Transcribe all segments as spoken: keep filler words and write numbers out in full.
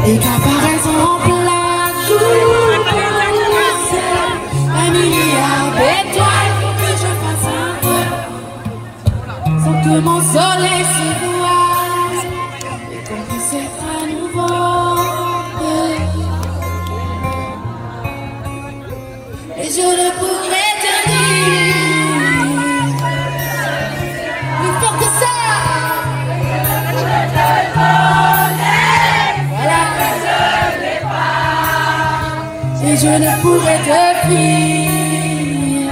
et qu'apparaissent en plein jour. Un milliard d'étoiles pour que je fasse un vol sans que mon soleil se voile et qu'on puisse être à nouveau. Et je ne pourrais te dire plus fort que ça. Et je ne pourrais te fuir.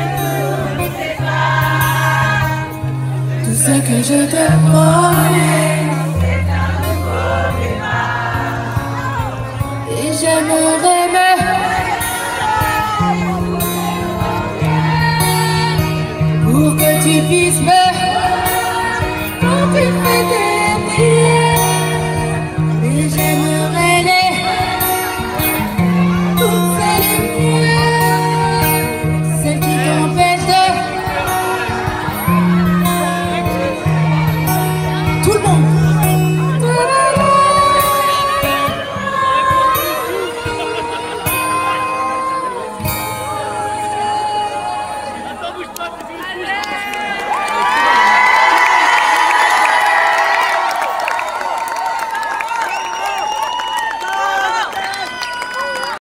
Tout ce que je te promets, et j'aimerais me pour que tu puisses me